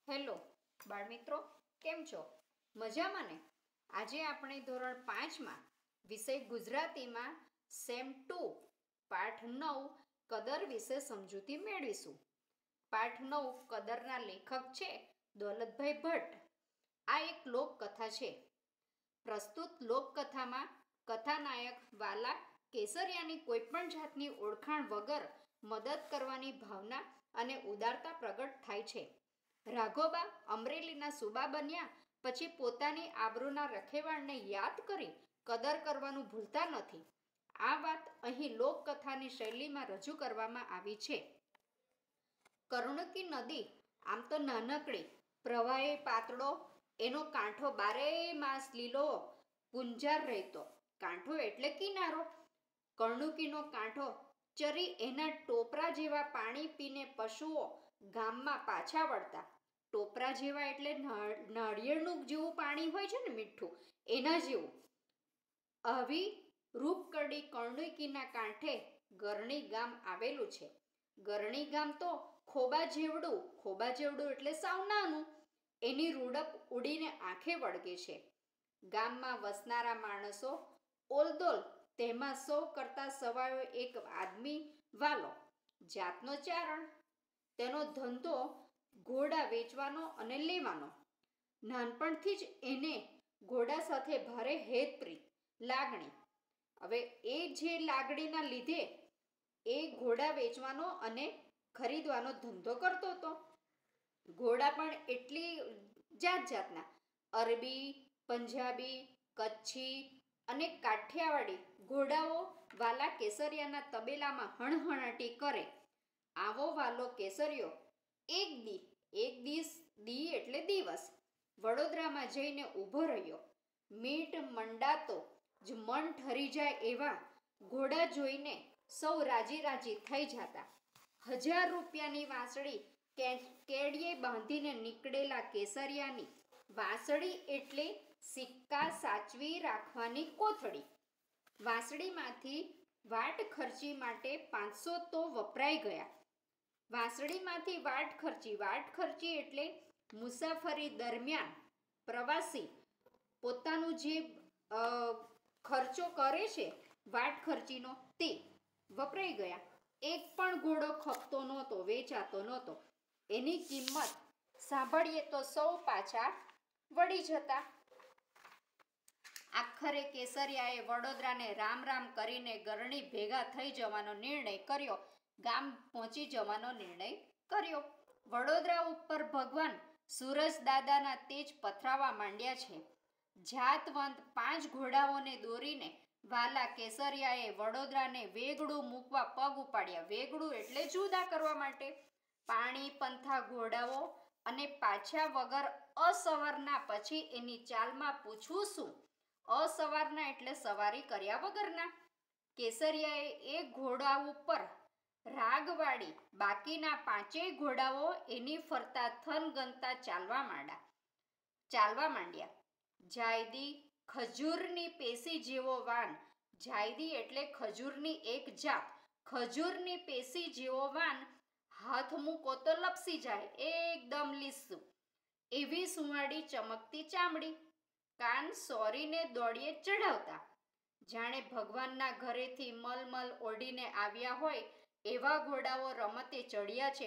Hello બાળમિત્રો, કેમ છો? મજામાં ને? આજે આપણે ધોરણ 5માં વિષય ગુજરાતીમાં સેમ 2 પાઠ 9 કદર વિશે સમજૂતી મેળવીશું. પાઠ 9 કદરના લેખક છે દોલતભાઈ ભટ્ટ. આ એક લોકકથા છે. પ્રસ્તુત લોકકથામાં કથાનાયક વાલા કેસરિયાની કોઈપણ જાતની ઓળખાણ વગર મદદ કરવાની ભાવના અને ઉદારતા પ્રગટ થાય છે. રાઘોબા અમરેલીના સુબા બન્યા પછી પોતાની આબરૂના રખેવાળને યાદ કરી કદર કરવાનું ભૂલતા નથી. આ વાત અહીં લોકકથાની શૈલીમાં રજૂ કરવામાં આવી છે. કર્ણકી નદી આમ તો નાનકડી, પ્રવાહે પાતળો, એનો કાંઠો બારેય માસ લીલો ગુંજાર રહેતો. કાંઠો એટલે કિનારો. કર્ણકીનો કાંઠો ચરી એના ટોપરા જેવા પાણી પીને પશુઓ ગામમાં પાછા વળતા. ટોપરા જેવા એટલે નાળિયેરનું જેવું પાણી હોય છે ને, મીઠું, એના જેવું. આવી રૂપકડી કર્ણકીના કાંઠે ગરણી ગામ આવેલું છે. ગરણી ગામ તો ખોબા જેવડું એટલે સાવ નાનું, એની રૂડપ ઉડીને આંખે વળગે છે. ગામમાં વસનારા માણસો ઓલદોલ, તેમાં સૌ કરતા સવાયો એક આદમી વાલો, જાતનો ચારણ. તેનો ધંધો ઘોડા વેચવાનો અને લેવાનો. નાનપણથી જ એને ઘોડા સાથે ભારે હેતપ્રીત લાગણી. હવે એ જે લાગણીના લીધે એ ઘોડા વેચવાનો અને ખરીદવાનો ધંધો કરતો હતો. ઘોડા પણ એટલી જાતના, અરબી, પંજાબી, કચ્છી અને કાઠિયાવાડી ઘોડાઓ વાલા કેસરિયાના તબેલામાં હણહણાટી કરે. આવો વાલો કેસરિયો એક દી એટલે દિવસ વડોદરામાં જઈને ઊભો રહ્યો. મીટ મંડાતો જ મન ઠરી જાય એવા ઘોડા જોઈને સૌ રાજી થઈ જતા. 1000 રૂપિયાની વાંસળી કેડીએ બાંધીને નીકળેલા કેસરિયાની વાંસળી એટલે સિક્કા સાચવી રાખવાની કોથળી. વાંસળીમાંથી વાટ ખર્ચી માટે 500 તો વપરાઈ ગયા. વાંસળીમાંથી વાટ ખર્ચી એટલે મુસાફરી દરમિયાન પ્રવાસી પોતાનું જે ખર્ચો કરે છે વાટ ખર્ચીનો, તે વપરાઈ ગયા. એક પણ ઘોડો ખપતો નહોતો, વેચાતો નહોતો. એની કિંમત સાંભળીએ તો સૌ પાછા વળી જતા. આખરે કેસરિયાએ વડોદરાને રામ કરીને ગરણી ભેગા થઈ જવાનો નિર્ણય કર્યો. ગામ પહોંચી જવાનો નિર્ણય કર્યો. વડોદરા ઉપર ભગવાન સૂરજ દાદાના તેજ પથરાવા માંડ્યા છે. જાતવંત 5 ઘોડાઓને દોરીને વાલા કેસરિયાએ વડોદરાને વેગડું મૂકવા પગ ઉપાડ્યા. વેગડું એટલે જુદા કરવા માટે. પાણી પંથા ઘોડાઓ અને પાછા વગર અસવારના. પછી એની ચાલમાં પૂછવું શું? અસવારના એટલે સવારી કર્યા વગરના. કેસરિયાએ એક ઘોડા ઉપર રાગવાડી બાકીના 5 ઘોડાઓ એની ફરતા થનગનતા ચાલવા માંડ્યા. જાયદી ખજૂરની પેશી જેવો વાન. જાયદી એટલે ખજૂરની એક જાત. ખજૂરની પેશી જેવો વાન. હાથ મૂકો તો લપસી જાય, એકદમ લીસું. એવી સુંવાળી ચમકતી ચામડી. કાન સોરીને દોડીએ ચઢાવતા. જાણે ભગવાનના ઘરેથી મલમલ ઓઢીને આવ્યા હોય એવા ઘોડાઓ રમતે ચડ્યા છે.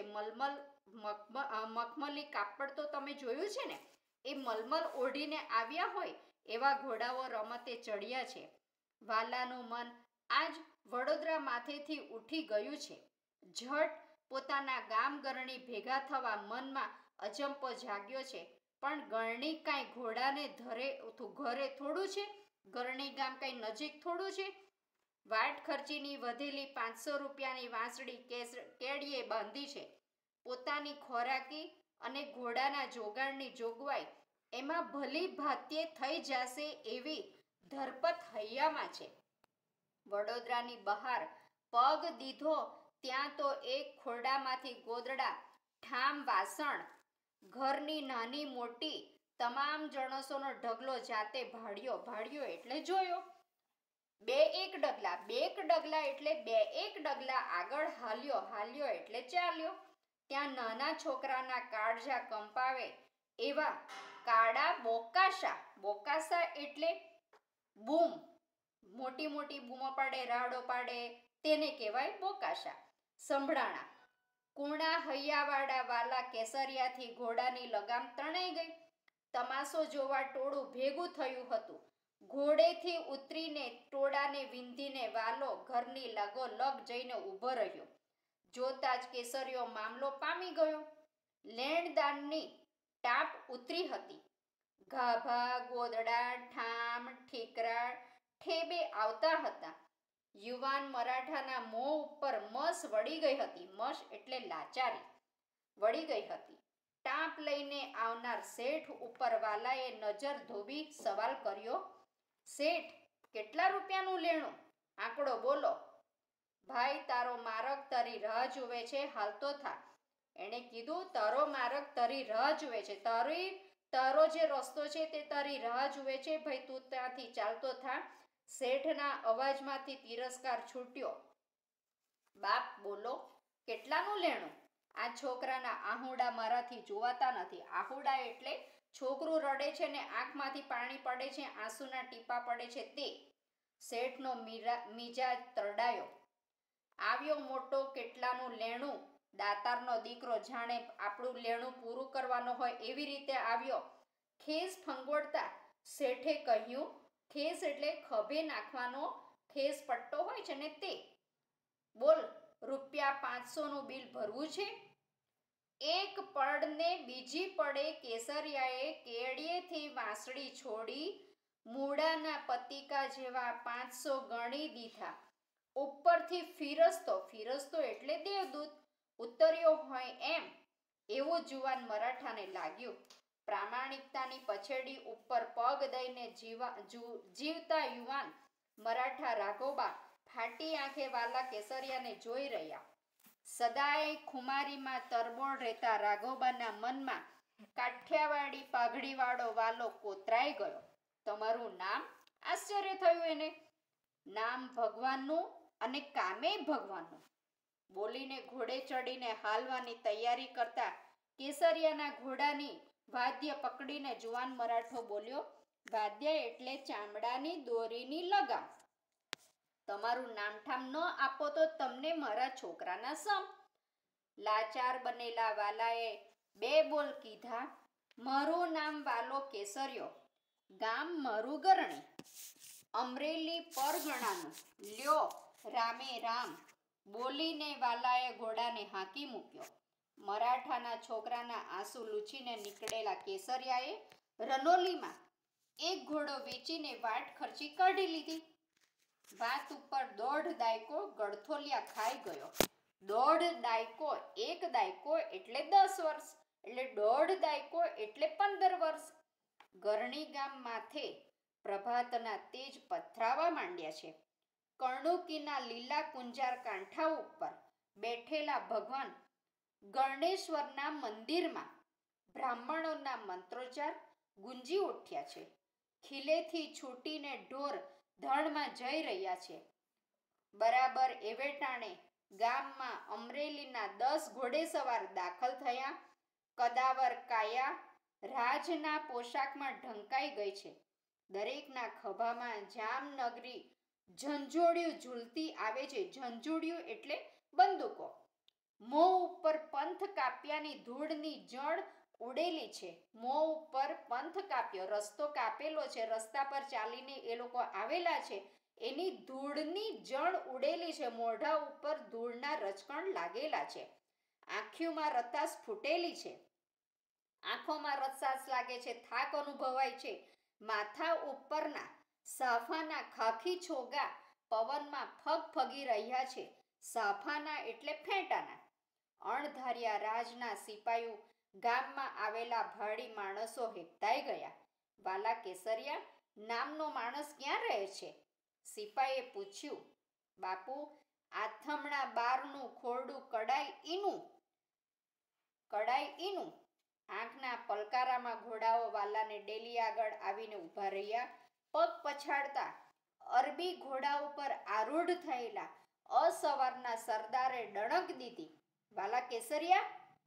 મખમલી કાપડ તો તમે જોયું છે ને, એ મલમલ ઓઢીને આવ્યા હોય એવા ઘોડાઓ રમતે ચડ્યા છે. વાલાનું મન આજ વડોદરા માથેથી ઉઠી ગયું છે. ઝટ પોતાના ગામ ગરણી ભેગા થવા મનમાં અજંપો જાગ્યો છે. પણ ગરણી કાંઈ ઘોડાને ઘરે થોડું છે? ગરણી ગામ કાંઈ નજીક થોડું છે? વાટ ખર્ચીની વધેલી 500 રૂપિયાની વાંસળી કેડીએ બાંધી છે. પોતાની ખોરાકી અને ઘોડાના જોગાણની જોગવાઈ એમાં ભલી ભાત્યે થઈ જશે એવી ધરપત હૈયામાં છે. વડોદરાની બહાર પગ દીધો ત્યાં તો એક ખોરડામાંથી ગોદડા, ઠામ, વાસણ, ઘરની નાની મોટી તમામ જણસોનો ઢગલો જાતે ભાળ્યો એટલે જોયો. 2-1 ડગલા એટલે 2-1 ડગલા આગળ હાલ્યો એટલે ચાલ્યો. ત્યાં નાના છોકરાના કાળજા કંપાવે એવા કાળા બોકાશા, બોકાશા એટલે બૂમ, મોટી મોટી બૂમો પાડે, રાડો પાડે, તેને કહેવાય બોકાશા, સંભળાણા. કુણા હૈયાવાળા વાલા કેસરિયાથી ઘોડાની લગામ તણાઈ ગઈ. તમાશો જોવા ટોળું ભેગું થયું હતું. ઘોડેથી ઉતરીને ટોળાને વિંધીને વાલો ઘરની લગોલગ જઈને ઊભો રહ્યો. જોતા જ કેસરીયો મામલો પામી ગયો. લેણદારની ટાપ ઉતરી હતી. ગાભા, ગોદડા, ઠામ, ઠીકરા ઠેબે આવતા હતા. યુવાન મરાઠાના મોં ઉપર મસ વળી ગઈ હતી. મસ એટલે લાચારી વળી ગઈ હતી. ટાંપ લઈને આવનાર શેઠ ઉપર વાલાએ નજર ધોબી સવાલ કર્યો, શેઠ, કેટલા રૂપિયાનું લેણું? આંકડો બોલો. ભાઈ, તારો મારક તારી રાહ જુએ છે, હાલતો થા. એણે કીધું, તારો મારક તારી રાહ જુએ છે, તારો જે રસ્તો છે તે તારી રાહ જુએ છે, ભાઈ તું ત્યાંથી ચાલતો થા. શેઠના અવાજમાંથી તિરસ્કાર છૂટ્યો. બાપ, બોલો, કેટલાનું લેણું? આ છોકરાના આહુડા મારાથી જોવાતા નથી. આહુડા એટલે છોકરું રડે છે ને આંખમાંથી પાણી પડે છે, આંસુના ટીપા પડે છે તે. શેઠનો મિજાજ તરડાયો. આવ્યો મોટો, કેટલાનું લેણું? દાતારનો દીકરો જાણે આપણું લેણું પૂરું કરવાનો હોય એવી રીતે આવ્યો. ખેસ ફંગોળતા શેઠે કહ્યું, ખેસ એટલે ખભે નાખવાનો ખેસ પટ્ટો હોય છે ને તે. બોલ, રૂપિયા 500નું બિલ ભરવું છે? એક પડને બીજી પડે કેસરિયાએ કેડીએથી વાંસળી છોડી મૂળાના પતિકા જેવા 500 ગણી દીધા. ઉપરથી ફિરસ્તો એટલે દેવદૂત ઉતર્યો હોય એમ એવું જુવાન મરાઠાને લાગ્યું. પ્રામાણિકતાની પછેડી ઉપર પગ દઈને જીવતા યુવાન મરાઠા રાઘોબા ફાટી આંખે વાલા કેસરિયાને જોઈ રહ્યા. સદાય ખુમારીમાં તરબોળ રહેતા રાઘોબાના મનમાં કાઠિયાવાડી પાઘડીવાળો વાલો કોતરાઈ ગયો. તમારું નામ? આશ્ચર્ય થયું એને. નામ ભગવાનનું અને કામે ભગવાનનું. બોલીને ઘોડે ચડીને હાલવાની તૈયારી કરતા કેસરિયાના ઘોડાની વાદ્ય પકડીને જુવાન મરાઠો બોલ્યો, વાદ્ય એટલે ચામડાની દોરીની લગામ. તમારું નામઠામ ન આપો તો તમને મારા છોકરાના સમ. લાચાર બનેલા વાલાએ બે બોલ કીધા, મારું નામ વાલો કેસરિયો, ગામ મારું ગરણી, અમરેલી પરગણાનું, લ્યો રામે રામ. બોલીને વાલાએ ઘોડાને હાંકી મૂક્યો. મરાઠાના છોકરાના આંસુ લૂછીને નીકળેલા કેસરિયાએ રનોલીમાં એક ઘોડો વેચીને વાટ ખર્ચી કાઢી લીધી. વાત ઉપર 1.5 દાયકો ગળથોલિયા ખાઈ ગયો. 1.5 દાયકો, 1 દાયકો એટલે 10 વર્ષ, એટલે 1.5 દાયકો એટલે 15 વર્ષ. ગરણી ગામ માથે પ્રભાતના તેજ પથરાવા માંડ્યા છે. કર્ણુકીના લીલા કુંજાર કાંઠા ઉપર બેઠેલા ભગવાન ગણેશ્વરના મંદિરમાં બ્રાહ્મણોના મંત્રોચ્ચાર ગુંજી ઉઠ્યા છે. ખીલેથી છૂટીને ઢોર ધણમાં જઈ રહ્યા છે. બરાબર એવે ટાણે ગામમાં અમરેલીના 10 ઘોડેસવાર દાખલ થયા. કદાવર કાયા રાજના પોશાકમાં ઢંકાઈ ગઈ છે. દરેકના ખભામાં જામનગરી ઝંઝોડિયું ઝૂલતી આવે છે. ઝંઝોડિયું એટલે બંદૂકો. મોં ઉપર પંથ કાપ્યાની ધૂળની જળ ઉડેલી છે. મોં ઉપર પંથ કાપ્યો, રસ્તો કાપેલો છે, રસ્તા પર ચાલીને એ લોકો આવેલા છે, એની ધૂળની જળ ઉડેલી છે. મોઢા ઉપર ધૂળના રચકણ લાગેલા છે. આંખોમાં રતાસ ફૂટેલી છે. આંખોમાં રસાસ લાગે છે, થાક અનુભવાય છે. માથા ઉપરના સાફાના ખાખી છોગા પવનમાં ફગફગી રહ્યા છે. સાફાના એટલે ફેંટાના. અણધાર્યા રાજના સિપાઈઓ ગામમાં આવેલા ભાડી માણસો હેપતાઈ ગયા. વાલા કેસરિયા નામનો માણસ ક્યાં રહે છે? સિપાઈએ પૂછ્યું. બાપુ, આથમણા બારનું ખોરડું કડાઈ ઈનું. આંખના પલકારામાં ઘોડાઓ વાલાને ડેલી આગળ આવીને ઊભા રહ્યા. પગ પછાડતા અરબી ઘોડા ઉપર આરૂઢ થયેલા અસવારના સરદારે ડણક દીધી. વાલા કેસરિયા,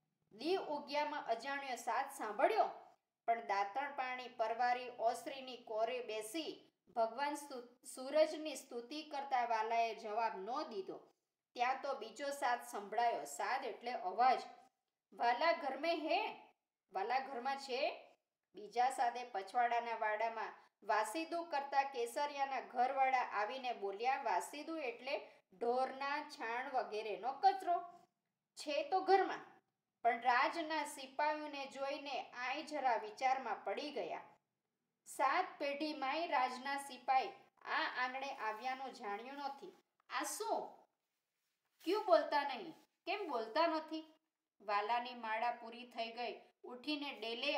ઘરમાં અજાણ્યો સાદ સાંભળ્યો, પણ દાંતણ પાણી પરવારી ઓસરીની કોરે બેસી ભગવાન સૂરજની સ્તુતિ કરતા વાલાએ જવાબ ન દીધો. ત્યાં તો બીજો સાદ સંભળાયો. સાદ એટલે અવાજ. વાલા ઘર મેં હે? વાલા ઘરમાં છે? બીજા સાદે પછવાડાના વાડામાં વાસીદું કરતા કેસરિયાના ઘરવાળા આવીને બોલ્યા. વાસીદું એટલે ઢોરના છાણ વગેરેનો કચરો. છે તો ઘરમાં, પણ રાજના સિપાહીઓને જોઈને આય જરા વિચારમાં પડી ગયા. 7 પેઢીમાંય રાજના સિપાઈ આ આંગણે આવ્યાનું જાણ્યું નથી. આ શું? ક્યું બોલતા નહીં? કેમ બોલતા નથી? વાલાની માળા પૂરી થઈ ગઈ. ઉઠીને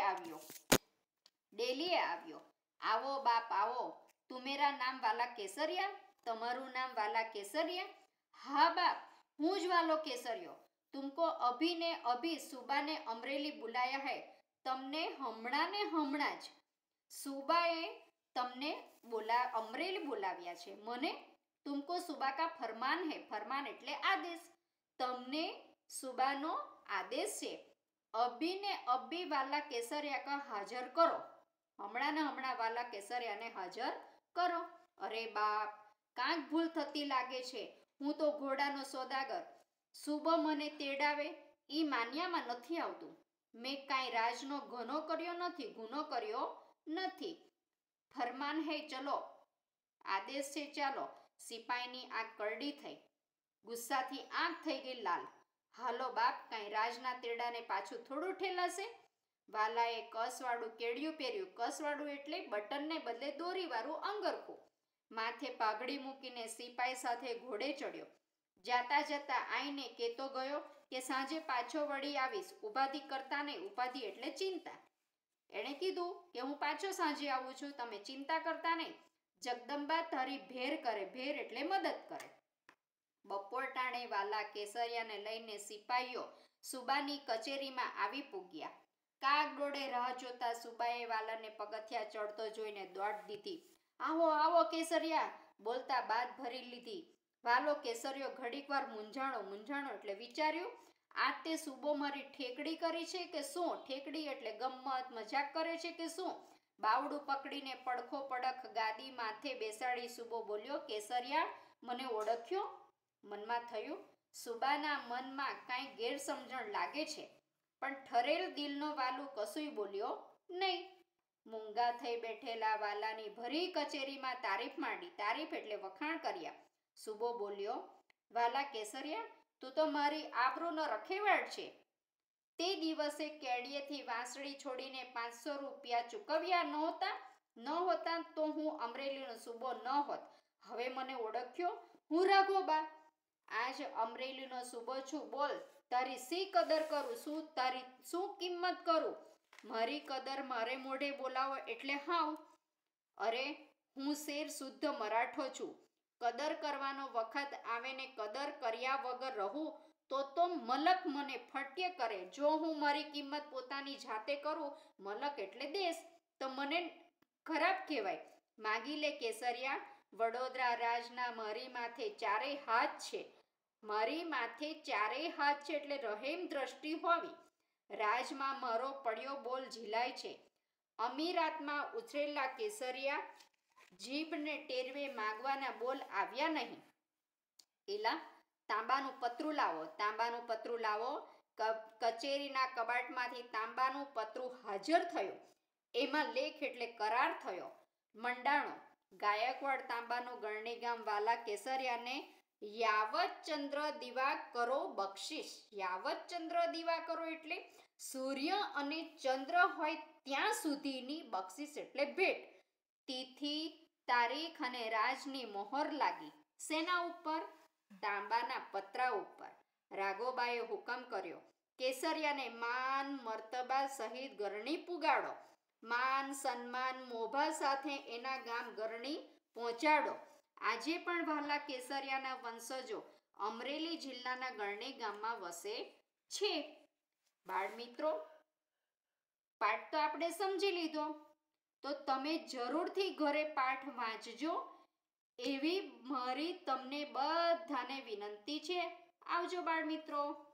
ડેલીએ આવ્યો. આવો બાપ આવો. તુમેરા નામ વાલા કેસરિયા? તમારું નામ વાલા કેસરિયા? હા બાપ, હું જ વાલો કેસરિયો. तुमको अभी ने अभी सुबह ने अमरेली बुलाया है. तमने हमણાં ને હમણાં જ સુબાએ તમને અમરેલી બોલાવ્યા છે. મને? तुमको सुबह का फरमान है. फरमान એટલે આદેશ. તમને સુબાનો આદેશ છે. અભી ને અભી વાલા કેસરિયા કા હાજર કરો. હમણાં ને હમણાં વાલા કેસરિયાને હાજર કરો. અરે બાપ, કાંઈક ભૂલ થતી લાગે છે. હું તો ઘોડાનો સોદાગર. સુબહ મને તેડાવે ઈ માન્યામાં નથી આવતું. મેં કાંઈ રાજનો ગુનો કર્યો નથી. ફરમાન હે ચલો. આદેશ છે ચાલો. સિપાહીની આંખ કરડી થઈ. ગુસ્સાથી આંખ થઈ ગઈ લાલ. હાલો બાપ, કાંઈ રાજના તેડાને પાછું થોડું ઠેલાશે? વાલાએ કસવાળું કેડિયું પહેર્યું. કસવાળું એટલે બટનને બદલે દોરીવાળું અંગરખું. માથે પાઘડી મૂકીને સિપાઈ સાથે ઘોડે ચડ્યો. જાતા જતા આઈને કેતો ગયો કે સાંજે પાછો વળી આવીશ. ઉપાધિ કરતા નહીં. ઉપાધિ એટલે ચિંતા. એણે કીધું કે હું પાછો સાંજે આવું છું, તમે ચિંતા કરતા નહીં. જગદંબા તારી ભેર કરે. ભેર એટલે મદદ કરે. બપોર ટાણે વાલા કેસરિયાને લઈને સિપાહીઓ સુબાની કચેરીમાં આવી પૂગ્યા. કાગ ડોળે રાહ જોતા સુબાએ વાલાને પગથિયા ચડતો જોઈને દોડ દીધી. આવો આવો કેસરિયા બોલતા બાદ ભરી લીધી. વાલો કેસરિયો ઘડીક વાર મૂંઝાણો એટલે વિચાર્યું, આ તે સુબો મારી ઠેકડી કરી છે કે શું? ઠેકડી એટલે ગમ્મત મજાક કરે છે કે શું? બાવડું પકડીને પડખો પડખ ગાદી માથે બેસાડી સુબો બોલ્યો, કેસરિયા મને ઓળખ્યો? મનમાં થયું, સુબાના મનમાં કાંઈ ગેરસમજણ લાગે છે, પણ ઠરેલ દિલનો વાલું કશુંય બોલ્યો નહીં. મૂંગા થઈ બેઠેલા વાલાની ભરી કચેરીમાં તારીફ માંડી. તારીફ એટલે વખાણ કર્યા. સુબો બોલ્યો, વાલા કેસરિયા, તું તો મારી આબરૂનો રખેવાળ છે. તે દિવસે કેડીએથી વાંસળી છોડીને 500 રૂપિયા ચૂકવ્યા ન હોતા તો હું અમરેલીનો સુબો ન હોત. હવે મને ઓળખ્યો? હું રાઘોબા. આજ અમરેલીનો સુબો છું. બોલ, તારી શી કદર કરું? તારી શું કિંમત કરું? મારી કદર મારે મોઢે બોલાવો એટલે હાવ. અરે, હું શેર શુદ્ધ મરાઠો છું. કદર કરવાનો વખત આવે ને કદર કર્યા વગર રહું તો મલક મને ફટ્ય કરે. જો હું મારી કિંમત પોતાની જાતે કરું, મલક એટલે દેશ, તો મને ખરાબ કહેવાય. માગી લે કેસરિયા. વડોદરા રાજના મારી માથે 4 હાથ છે. મારી માથે 4 હાથ છે એટલે રહેમ દ્રષ્ટિ હોવી. રાજમાં મારો પડ્યો બોલ ઝીલાય છે. અમીરાતમાં ઉછરેલા કેસરિયા જીભને ટેરવે માગવાના બોલ આવ્યા નહીં. એલા તાંબાનું પતરું લાવો. તાંબાનું પતરું લાવો. કચેરીના કબાટમાંથી તાંબાનું પતરું હાજર થયું. એમાં લેખ એટલે કરાર થયો. મંડાણો. ગાયકવાડ તાંબાનું ગરણીગામ વાલા કેસરિયાને યાવત ચંદ્ર દીવા કરો બક્ષિસ. યાવત ચંદ્ર દીવા કરો એટલે સૂર્ય અને ચંદ્ર હોય ત્યાં સુધીની બક્ષિસ એટલે ભેટ. તિથિ, તારીખ અને રાજની મોહર લાગી. સેના ઉપર? તાંબાના પતરા ઉપર. રાઘોબાએ હુકમ કર્યો, કેસરિયાને માન મર્તબા સહિત ગરણી પુગાડો. માન સન્માન મોભા સાથે એના ગામ ગરણી પહોંચાડો. આજે પણ વાલા કેસરિયાના વંશજો અમરેલી જિલ્લાના ગરણી ગામમાં વસે છે. બાળ મિત્રો, પાઠ તો આપણે સમજી લીધો, તો તમે જરૂરથી ઘરે પાઠ વાંચજો એવી મારી તમને બધાને વિનંતી છે. આવજો બાળ મિત્રો.